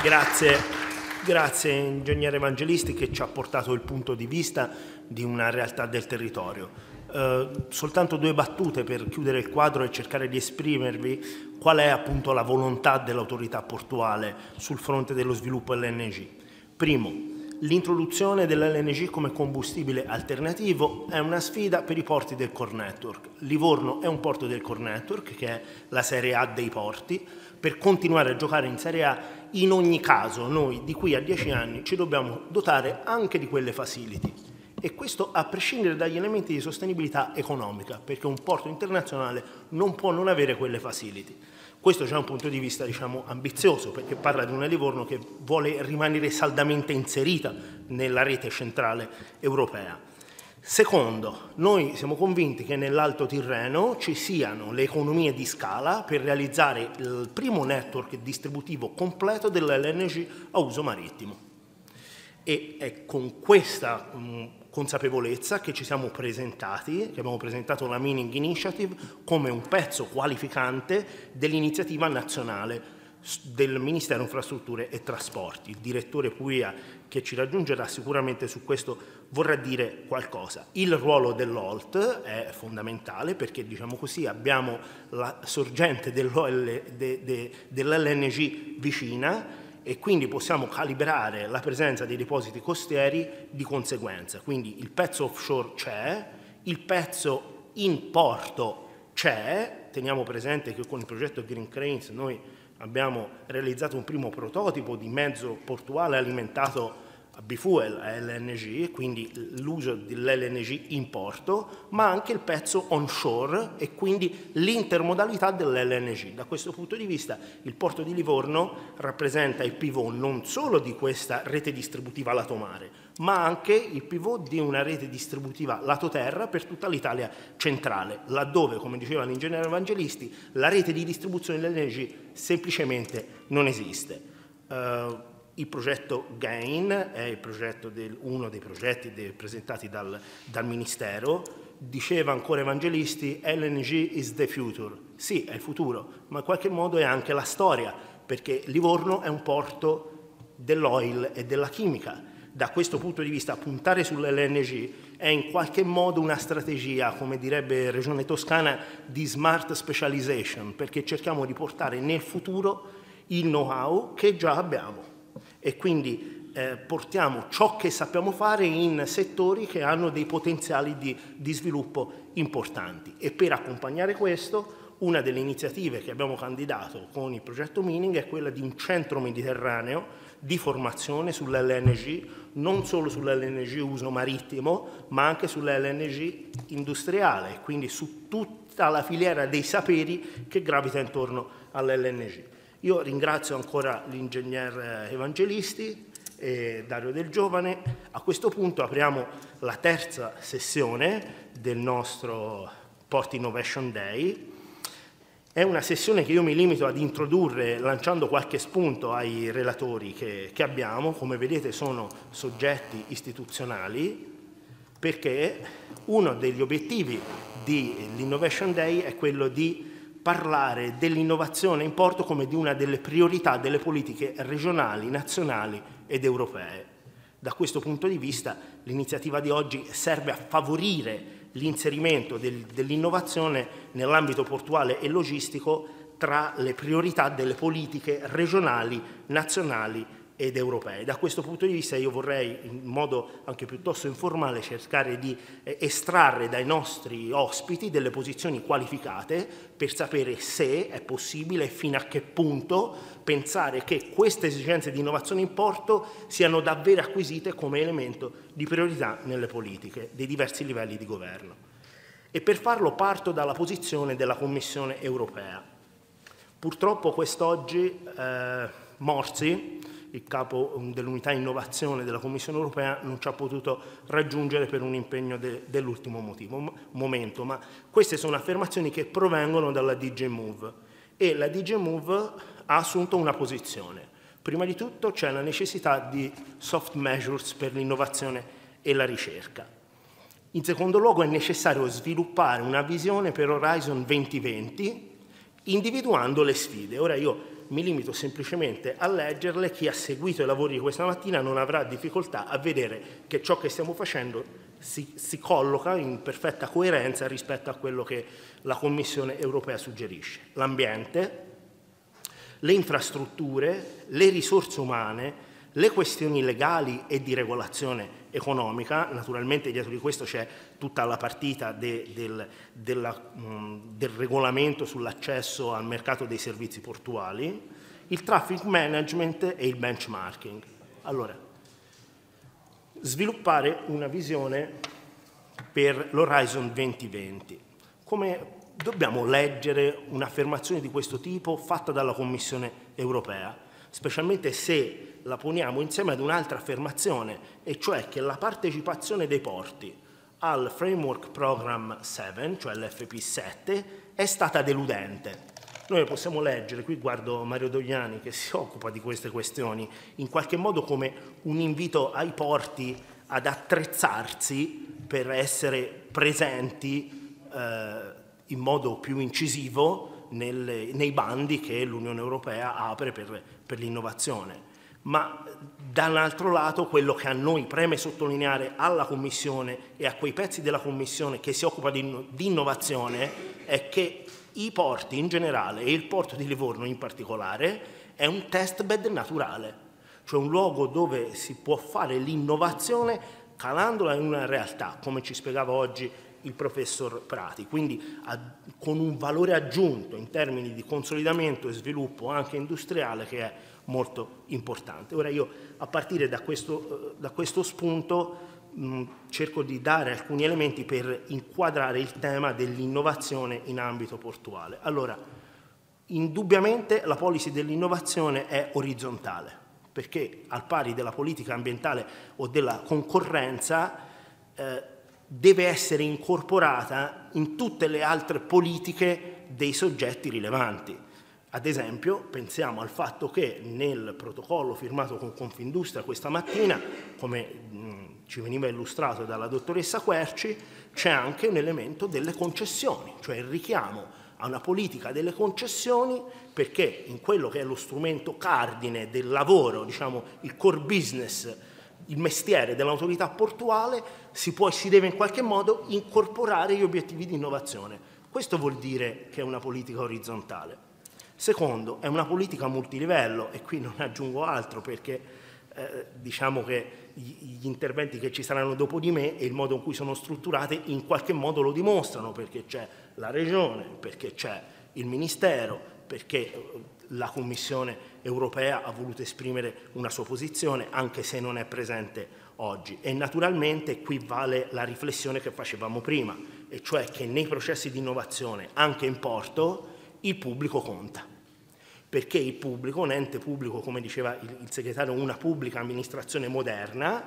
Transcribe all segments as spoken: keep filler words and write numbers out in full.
Grazie, grazie ingegnere Evangelisti che ci ha portato il punto di vista di una realtà del territorio. Eh, soltanto due battute per chiudere il quadro e cercare di esprimervi qual è appunto la volontà dell'autorità portuale sul fronte dello sviluppo L N G. Primo, l'introduzione dell'L N G come combustibile alternativo è una sfida per i porti del Core Network. Livorno è un porto del Core Network, che è la serie A dei porti. Per continuare a giocare in serie A, in ogni caso, noi di qui a dieci anni ci dobbiamo dotare anche di quelle facility. E questo a prescindere dagli elementi di sostenibilità economica, perché un porto internazionale non può non avere quelle facility. Questo c'è un punto di vista, diciamo, ambizioso, perché parla di una Livorno che vuole rimanere saldamente inserita nella rete centrale europea. Secondo, noi siamo convinti che nell'Alto Tirreno ci siano le economie di scala per realizzare il primo network distributivo completo dell'L N G a uso marittimo. E è con questa mh, consapevolezza che ci siamo presentati, che abbiamo presentato la Mining Initiative come un pezzo qualificante dell'iniziativa nazionale del Ministero Infrastrutture e Trasporti. Il direttore Puia, che ci raggiungerà sicuramente su questo, vorrà dire qualcosa. Il ruolo dell'O L T è fondamentale perché, diciamo così, abbiamo la sorgente dell'L N G vicina e quindi possiamo calibrare la presenza dei depositi costieri di conseguenza. Quindi il pezzo offshore c'è, il pezzo in porto c'è. Teniamo presente che con il progetto Green Cranes noi abbiamo realizzato un primo prototipo di mezzo portuale alimentato a bifuel a L N G, quindi l'uso dell'L N G in porto, ma anche il pezzo onshore e quindi l'intermodalità dell'L N G. Da questo punto di vista il porto di Livorno rappresenta il pivot non solo di questa rete distributiva lato mare, ma anche il pivot di una rete distributiva lato terra per tutta l'Italia centrale, laddove, come diceva l'ingegnere Evangelisti, la rete di distribuzione dell'L N G semplicemente non esiste. Uh, Il progetto GAIN è il progetto del, uno dei progetti del, presentati dal, dal Ministero. Diceva ancora Evangelisti, L N G is the future. Sì, è il futuro, ma in qualche modo è anche la storia, perché Livorno è un porto dell'oil e della chimica. Da questo punto di vista puntare sull'L N G è in qualche modo una strategia, come direbbe Regione Toscana, di smart specialization, perché cerchiamo di portare nel futuro il know-how che già abbiamo. E quindi eh, portiamo ciò che sappiamo fare in settori che hanno dei potenziali di, di sviluppo importanti. E per accompagnare questo, una delle iniziative che abbiamo candidato con il progetto Mining è quella di un centro mediterraneo di formazione sull'L N G, non solo sull'L N G uso marittimo, ma anche sull'L N G industriale, quindi su tutta la filiera dei saperi che gravita intorno all'L N G. Io ringrazio ancora l'ingegner Evangelisti e Dario Del Giovane. A questo punto apriamo la terza sessione del nostro Port Innovation Day. È una sessione che io mi limito ad introdurre lanciando qualche spunto ai relatori che, che abbiamo. Come vedete sono soggetti istituzionali, perché uno degli obiettivi dell'Innovation Day è quello di parlare dell'innovazione in porto come di una delle priorità delle politiche regionali, nazionali ed europee. Da questo punto di vista l'iniziativa di oggi serve a favorire l'inserimento del, dell'innovazione nell'ambito portuale e logistico tra le priorità delle politiche regionali, nazionali ed europee. Da questo punto di vista io vorrei, in modo anche piuttosto informale, cercare di eh, estrarre dai nostri ospiti delle posizioni qualificate per sapere se è possibile e fino a che punto pensare che queste esigenze di innovazione in porto siano davvero acquisite come elemento di priorità nelle politiche dei diversi livelli di governo. E per farlo parto dalla posizione della Commissione europea. Purtroppo quest'oggi eh, Morsi, il capo dell'unità innovazione della Commissione europea, non ci ha potuto raggiungere per un impegno de, dell'ultimo momento, ma queste sono affermazioni che provengono dalla D G Move e la D G Move ha assunto una posizione. Prima di tutto c'è la necessità di soft measures per l'innovazione e la ricerca. In secondo luogo è necessario sviluppare una visione per Horizon duemilaventi individuando le sfide. Ora io mi limito semplicemente a leggerle. Chi ha seguito i lavori di questa mattina non avrà difficoltà a vedere che ciò che stiamo facendo si, si colloca in perfetta coerenza rispetto a quello che la Commissione europea suggerisce. L'ambiente, le infrastrutture, le risorse umane, le questioni legali e di regolazione economica. Naturalmente dietro di questo c'è tutta la partita de, del, della, mh, del regolamento sull'accesso al mercato dei servizi portuali, il traffic management e il benchmarking. Allora, sviluppare una visione per l'Horizon duemilaventi. Come dobbiamo leggere un'affermazione di questo tipo fatta dalla Commissione europea, specialmente se la poniamo insieme ad un'altra affermazione, e cioè che la partecipazione dei porti al Framework Program sette, cioè l'F P sette, è stata deludente. Noi possiamo leggere, qui guardo Mario Dogliani che si occupa di queste questioni, in qualche modo come un invito ai porti ad attrezzarsi per essere presenti eh, in modo più incisivo nelle, nei bandi che l'Unione Europea apre per, per l'innovazione. Ma dall'altro lato quello che a noi preme sottolineare alla Commissione e a quei pezzi della Commissione che si occupa di, di innovazione è che i porti in generale e il porto di Livorno in particolare è un test bed naturale, cioè un luogo dove si può fare l'innovazione calandola in una realtà, come ci spiegava oggi il professor Prati, quindi a, con un valore aggiunto in termini di consolidamento e sviluppo anche industriale che è molto importante. Ora io, a partire da questo, da questo spunto, mh, cerco di dare alcuni elementi per inquadrare il tema dell'innovazione in ambito portuale. Allora, indubbiamente la policy dell'innovazione è orizzontale, perché al pari della politica ambientale o della concorrenza eh, deve essere incorporata in tutte le altre politiche dei soggetti rilevanti. Ad esempio, pensiamo al fatto che nel protocollo firmato con Confindustria questa mattina, come mh, ci veniva illustrato dalla dottoressa Querci, c'è anche un elemento delle concessioni, cioè il richiamo a una politica delle concessioni, perché in quello che è lo strumento cardine del lavoro, diciamo il core business, il mestiere dell'autorità portuale, si può e si deve in qualche modo incorporare gli obiettivi di innovazione. Questo vuol dire che è una politica orizzontale. Secondo, è una politica multilivello, e qui non aggiungo altro perché eh, diciamo che gli, gli interventi che ci saranno dopo di me e il modo in cui sono strutturate in qualche modo lo dimostrano, perché c'è la Regione, perché c'è il Ministero, perché la Commissione europea ha voluto esprimere una sua posizione anche se non è presente oggi. E naturalmente qui vale la riflessione che facevamo prima, e cioè che nei processi di innovazione, anche in porto, il pubblico conta, perché il pubblico, un ente pubblico, come diceva il, il segretario, una pubblica amministrazione moderna,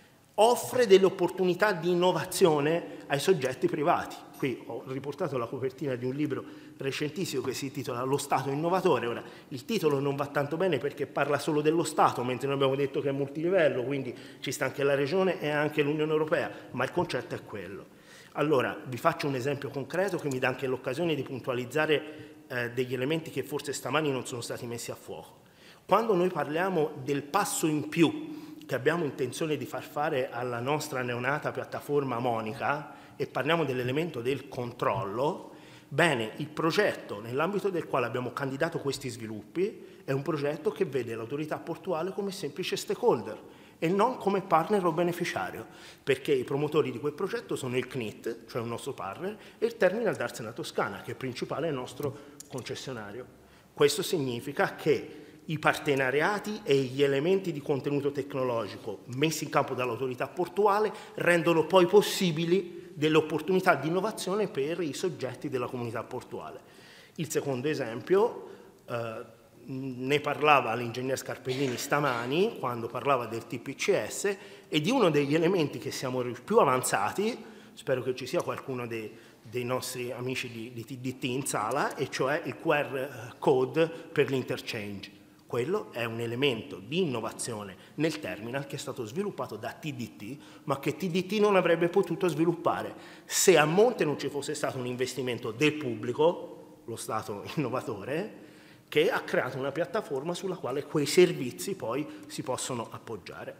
offre delle opportunità di innovazione ai soggetti privati. Qui ho riportato la copertina di un libro recentissimo che si intitola Lo Stato innovatore. Ora, il titolo non va tanto bene perché parla solo dello Stato, mentre noi abbiamo detto che è multilivello, quindi ci sta anche la Regione e anche l'Unione Europea, ma il concetto è quello. Allora, vi faccio un esempio concreto che mi dà anche l'occasione di puntualizzare eh, degli elementi che forse stamani non sono stati messi a fuoco. Quando noi parliamo del passo in più che abbiamo intenzione di far fare alla nostra neonata piattaforma Monica e parliamo dell'elemento del controllo, bene, il progetto nell'ambito del quale abbiamo candidato questi sviluppi è un progetto che vede l'autorità portuale come semplice stakeholder e non come partner o beneficiario, perché i promotori di quel progetto sono il C N I T, cioè un nostro partner, e il Terminal d'Arsena Toscana, che è il principale nostro concessionario. Questo significa che i partenariati e gli elementi di contenuto tecnologico messi in campo dall'autorità portuale rendono poi possibili delle opportunità di innovazione per i soggetti della comunità portuale. Il secondo esempio, eh, ne parlava l'ingegner Scarpellini stamani quando parlava del T P C S, e di uno degli elementi che siamo più avanzati, spero che ci sia qualcuno dei, dei nostri amici di, di T D T in sala, e cioè il Q R code per l'interchange. Quello è un elemento di innovazione nel terminal che è stato sviluppato da T D T, ma che T D T non avrebbe potuto sviluppare se a monte non ci fosse stato un investimento del pubblico, lo Stato innovatore, che ha creato una piattaforma sulla quale quei servizi poi si possono appoggiare.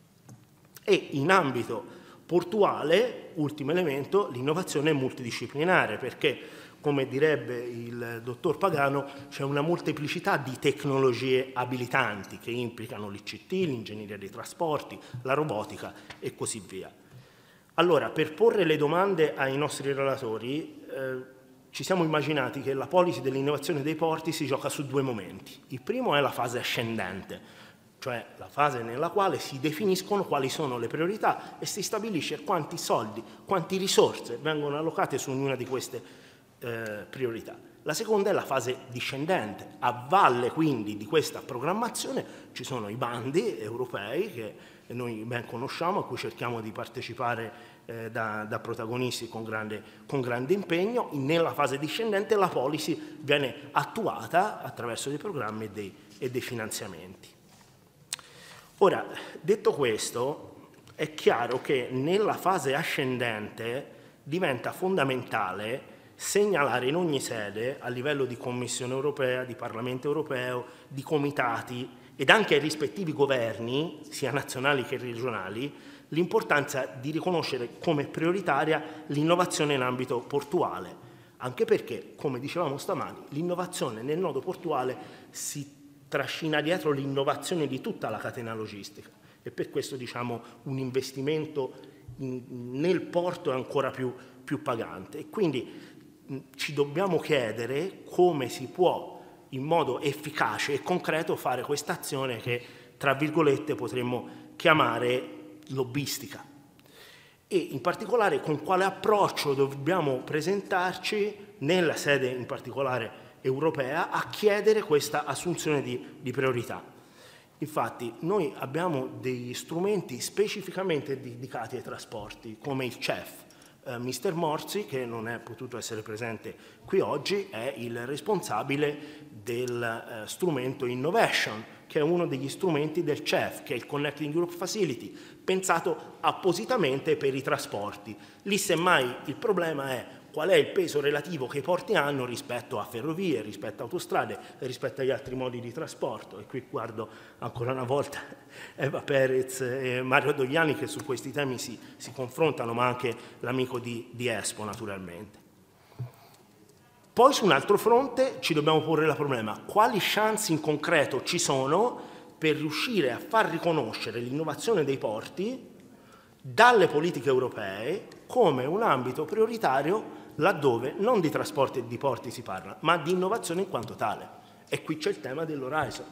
E in ambito portuale, ultimo elemento, l'innovazione è multidisciplinare, perché, come direbbe il dottor Pagano, c'è una molteplicità di tecnologie abilitanti che implicano l'I C T, l'ingegneria dei trasporti, la robotica e così via. Allora, per porre le domande ai nostri relatori, eh, ci siamo immaginati che la policy dell'innovazione dei porti si gioca su due momenti. Il primo è la fase ascendente, cioè la fase nella quale si definiscono quali sono le priorità e si stabilisce quanti soldi, quante risorse vengono allocate su ognuna di queste eh, priorità. La seconda è la fase discendente. A valle quindi di questa programmazione ci sono i bandi europei che noi ben conosciamo, a cui cerchiamo di partecipare eh, da, da protagonisti con grande, con grande impegno. Nella fase discendente la policy viene attuata attraverso dei programmi e dei, e dei finanziamenti. Ora, detto questo, è chiaro che nella fase ascendente diventa fondamentale segnalare in ogni sede, a livello di Commissione europea, di Parlamento europeo, di comitati ed anche ai rispettivi governi, sia nazionali che regionali, l'importanza di riconoscere come prioritaria l'innovazione in ambito portuale, anche perché, come dicevamo stamani, l'innovazione nel nodo portuale si trascina dietro l'innovazione di tutta la catena logistica e per questo, diciamo, un investimento in, nel porto è ancora più, più pagante. E quindi mh, ci dobbiamo chiedere come si può in modo efficace e concreto fare questa azione che, tra virgolette, potremmo chiamare lobbistica. E in particolare con quale approccio dobbiamo presentarci nella sede in particolare europea a chiedere questa assunzione di, di priorità. Infatti noi abbiamo degli strumenti specificamente dedicati ai trasporti, come il C E F. Uh, mister Morzi, che non è potuto essere presente qui oggi, è il responsabile del uh, strumento Innovation, che è uno degli strumenti del C E F, che è il Connecting Europe Facility, pensato appositamente per i trasporti. Lì semmai il problema è qual è il peso relativo che i porti hanno rispetto a ferrovie, rispetto a autostrade, rispetto agli altri modi di trasporto. E qui guardo ancora una volta Eva Perez e Mario Dogliani che su questi temi si, si confrontano, ma anche l'amico di, di Expo naturalmente. Poi su un altro fronte ci dobbiamo porre il problema: quali chance in concreto ci sono per riuscire a far riconoscere l'innovazione dei porti dalle politiche europee come un ambito prioritario laddove non di trasporti e di porti si parla, ma di innovazione in quanto tale. E qui c'è il tema dell'Horizon.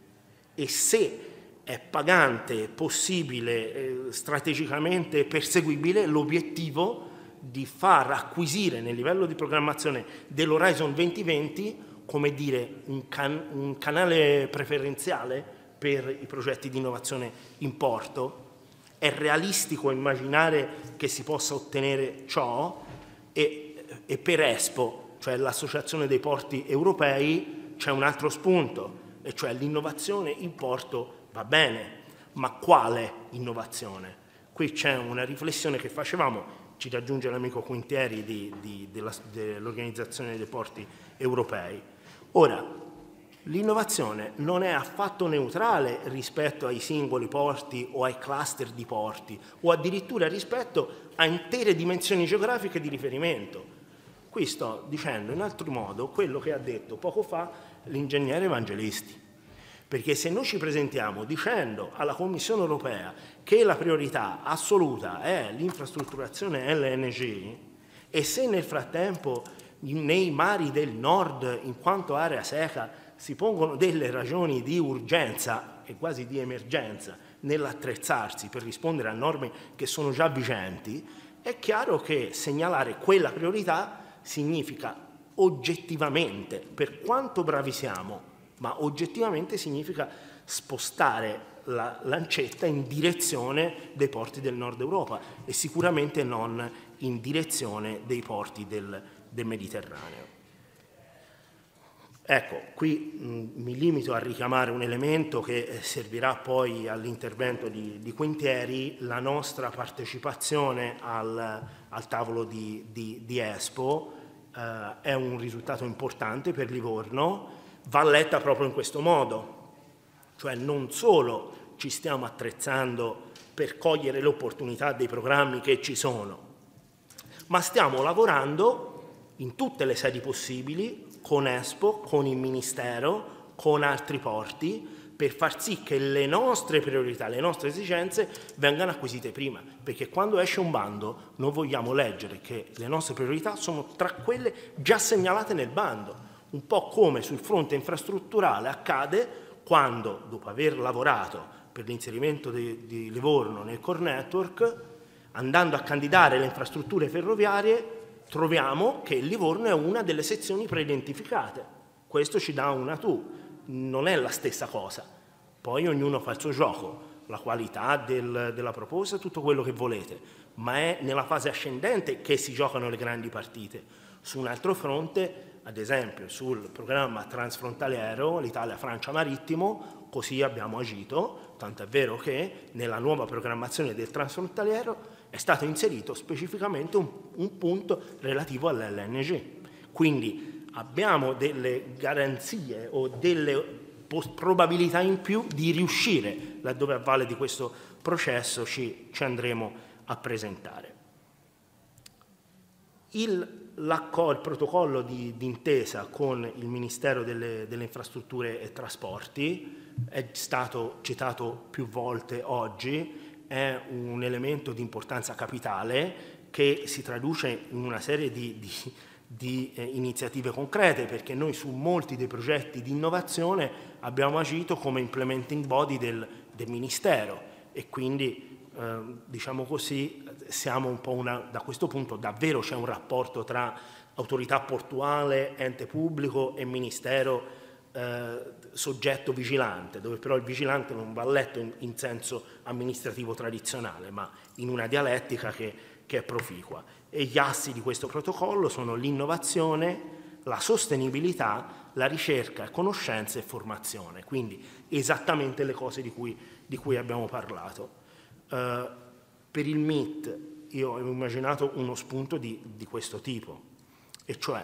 E se è pagante, possibile, eh, strategicamente perseguibile l'obiettivo di far acquisire nel livello di programmazione dell'Horizon duemilaventi, come dire, un, can un canale preferenziale per i progetti di innovazione in porto. È realistico immaginare che si possa ottenere ciò e, e per Expo, cioè l'Associazione dei Porti Europei, c'è un altro spunto, e cioè l'innovazione in porto va bene, ma quale innovazione? Qui c'è una riflessione che facevamo, ci raggiunge l'amico Quintieri di, di, dell'Organizzazione dei Porti Europei. Ora, l'innovazione non è affatto neutrale rispetto ai singoli porti o ai cluster di porti o addirittura rispetto a intere dimensioni geografiche di riferimento. Qui sto dicendo in altro modo quello che ha detto poco fa l'ingegnere Evangelisti. Perché se noi ci presentiamo dicendo alla Commissione europea che la priorità assoluta è l'infrastrutturazione L N G e se nel frattempo nei mari del nord in quanto area seca si pongono delle ragioni di urgenza e quasi di emergenza nell'attrezzarsi per rispondere a norme che sono già vigenti, è chiaro che segnalare quella priorità significa oggettivamente, per quanto bravi siamo, ma oggettivamente significa spostare la lancetta in direzione dei porti del nord Europa e sicuramente non in direzione dei porti del, del Mediterraneo. Ecco, qui mh, mi limito a richiamare un elemento che servirà poi all'intervento di, di Quintieri, la nostra partecipazione al, al tavolo di, di, di Expo eh, è un risultato importante per Livorno. va letta proprio in questo modo, cioè non solo ci stiamo attrezzando per cogliere le opportunità dei programmi che ci sono, ma stiamo lavorando in tutte le sedi possibili, con Expo, con il Ministero, con altri porti, per far sì che le nostre priorità, le nostre esigenze vengano acquisite prima, perché quando esce un bando non vogliamo leggere che le nostre priorità sono tra quelle già segnalate nel bando, un po' come sul fronte infrastrutturale accade quando, dopo aver lavorato per l'inserimento di, di Livorno nel Core Network, andando a candidare le infrastrutture ferroviarie, troviamo che Livorno è una delle sezioni preidentificate. Questo ci dà una tu. Non è la stessa cosa, poi ognuno fa il suo gioco, la qualità del, della proposta, tutto quello che volete, ma è nella fase ascendente che si giocano le grandi partite. Su un altro fronte, ad esempio sul programma transfrontaliero, l'Italia-Francia Marittimo, così abbiamo agito, tanto è vero che nella nuova programmazione del transfrontaliero è stato inserito specificamente un, un punto relativo all'L N G. Quindi abbiamo delle garanzie o delle probabilità in più di riuscire, laddove a valle di questo processo ci, ci andremo a presentare. Il, il protocollo di, di intesa con il Ministero delle, delle Infrastrutture e Trasporti è stato citato più volte oggi, è un elemento di importanza capitale che si traduce in una serie di, di di eh, iniziative concrete, perché noi su molti dei progetti di innovazione abbiamo agito come implementing body del, del Ministero e quindi eh, diciamo così siamo un po' una, da questo punto davvero c'è un rapporto tra autorità portuale, ente pubblico e Ministero eh, soggetto vigilante, dove però il vigilante non va letto in, in senso amministrativo tradizionale, ma in una dialettica che, che è proficua. E gli assi di questo protocollo sono l'innovazione, la sostenibilità, la ricerca, conoscenza e formazione, quindi esattamente le cose di cui, di cui abbiamo parlato. Uh, per il M I T io ho immaginato uno spunto di, di questo tipo, e cioè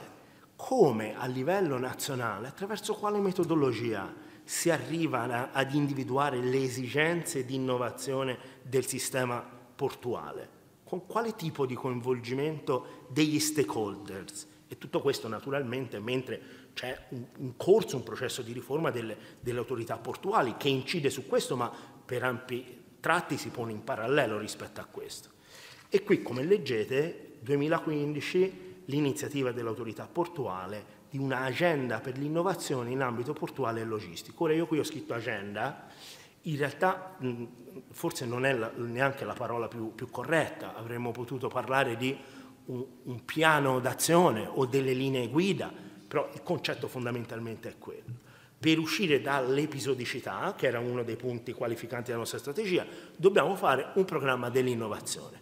come a livello nazionale, attraverso quale metodologia si arriva a, ad individuare le esigenze di innovazione del sistema portuale. Con quale tipo di coinvolgimento degli stakeholders? E tutto questo naturalmente mentre c'è un, un corso, un processo di riforma delle, delle autorità portuali che incide su questo, ma per ampi tratti si pone in parallelo rispetto a questo. E qui, come leggete, duemilaquindici, l'iniziativa dell'autorità portuale di una agenda per l'innovazione in ambito portuale e logistico. Ora io qui ho scritto agenda, in realtà mh, forse non è la, neanche la parola più, più corretta, avremmo potuto parlare di un, un piano d'azione o delle linee guida, però il concetto fondamentalmente è quello. Per uscire dall'episodicità, che era uno dei punti qualificanti della nostra strategia, dobbiamo fare un programma dell'innovazione.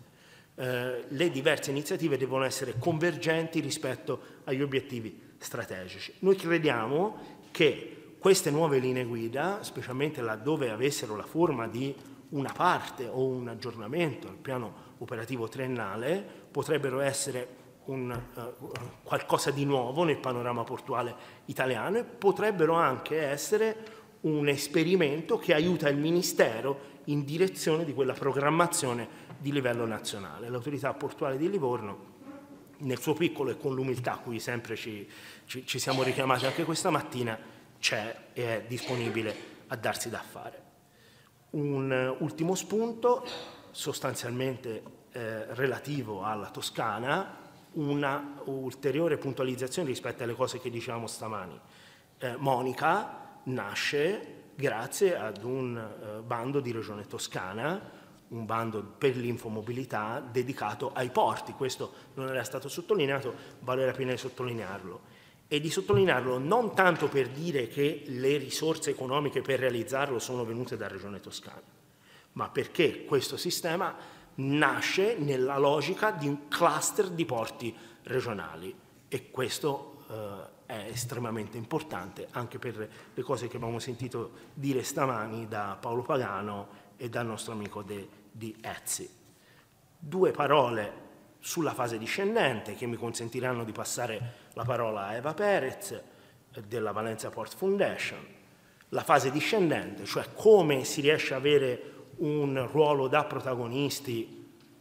Eh, le diverse iniziative devono essere convergenti rispetto agli obiettivi strategici. Noi crediamo che queste nuove linee guida, specialmente laddove avessero la forma di una parte o un aggiornamento al piano operativo triennale, potrebbero essere un, uh, qualcosa di nuovo nel panorama portuale italiano e potrebbero anche essere un esperimento che aiuta il Ministero in direzione di quella programmazione di livello nazionale. L'autorità portuale di Livorno, nel suo piccolo e con l'umiltà a cui sempre ci, ci, ci siamo richiamati anche questa mattina, c'è e è disponibile a darsi da fare. Un uh, ultimo spunto, sostanzialmente eh, relativo alla Toscana, una ulteriore puntualizzazione rispetto alle cose che dicevamo stamani. Eh, Monica nasce grazie ad un uh, bando di Regione Toscana, un bando per l'infomobilità dedicato ai porti. Questo non era stato sottolineato, vale la pena di sottolinearlo. E di sottolinearlo non tanto per dire che le risorse economiche per realizzarlo sono venute da Regione Toscana, ma perché questo sistema nasce nella logica di un cluster di porti regionali e questo eh, è estremamente importante anche per le cose che abbiamo sentito dire stamani da Paolo Pagano e dal nostro amico de, di Ezzi. Due parole sulla fase discendente che mi consentiranno di passare la parola a Eva Perez. della Valencia Port Foundation, la fase discendente, cioè come si riesce a avere un ruolo da protagonisti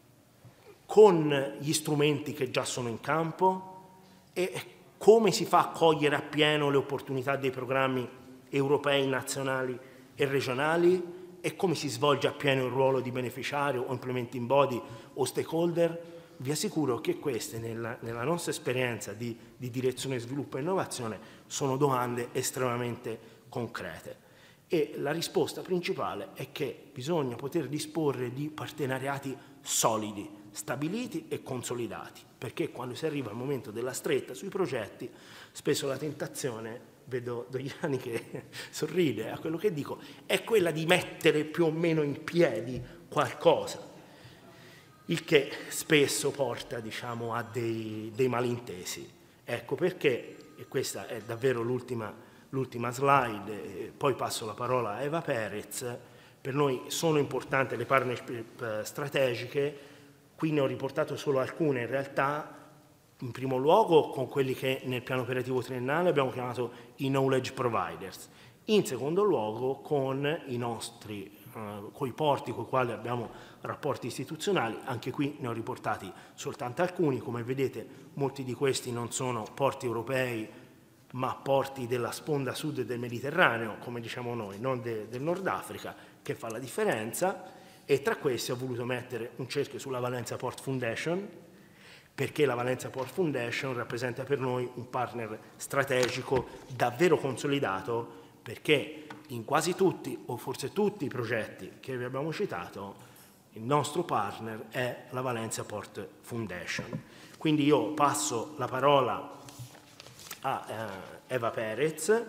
con gli strumenti che già sono in campo e come si fa a cogliere appieno le opportunità dei programmi europei, nazionali e regionali e come si svolge appieno il ruolo di beneficiario o implementing body o stakeholder. Vi assicuro che queste, nella, nella nostra esperienza di, di direzione sviluppo e innovazione, sono domande estremamente concrete. E la risposta principale è che bisogna poter disporre di partenariati solidi, stabiliti e consolidati, perché quando si arriva al momento della stretta sui progetti, spesso la tentazione, vedo Dogliani che sorride a quello che dico, è quella di mettere più o meno in piedi qualcosa, il che spesso porta, diciamo, a dei, dei malintesi. Ecco perché, e questa è davvero l'ultima, l'ultima slide, e poi passo la parola a Eva Perez. Per noi sono importanti le partnership strategiche, qui ne ho riportato solo alcune in realtà, in primo luogo con quelli che nel piano operativo triennale abbiamo chiamato i knowledge providers, in secondo luogo con i nostri, uh, coi porti con i quali abbiamo rapporti istituzionali, anche qui ne ho riportati soltanto alcuni, come vedete molti di questi non sono porti europei ma porti della sponda sud del Mediterraneo, come diciamo noi, non de, del Nord Africa, che fa la differenza, e tra questi ho voluto mettere un cerchio sulla Valencia Port Foundation, perché la Valencia Port Foundation rappresenta per noi un partner strategico davvero consolidato, perché in quasi tutti, o forse tutti i progetti che vi abbiamo citato, il nostro partner è la Valencia Port Foundation. Quindi io passo la parola a eh, Eva Perez,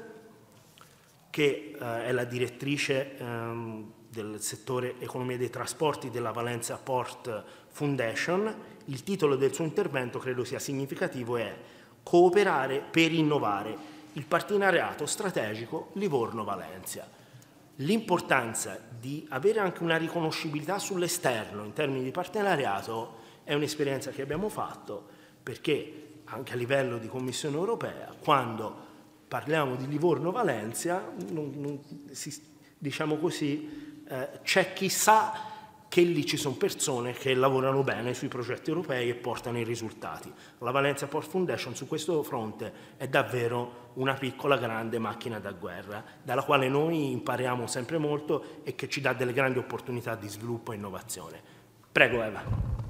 che eh, è la direttrice ehm, del settore economia dei trasporti della Valencia Port Foundation. Il titolo del suo intervento credo sia significativo, è Cooperare per innovare, il partenariato strategico Livorno-Valencia. L'importanza di avere anche una riconoscibilità sull'esterno in termini di partenariato è un'esperienza che abbiamo fatto, perché anche a livello di Commissione europea, quando parliamo di Livorno-Valencia, non, non, si, diciamo così, eh, c'è chi sa che lì ci sono persone che lavorano bene sui progetti europei e portano i risultati. La Valencia Port Foundation su questo fronte è davvero una piccola grande macchina da guerra, dalla quale noi impariamo sempre molto e che ci dà delle grandi opportunità di sviluppo e innovazione. Prego Eva.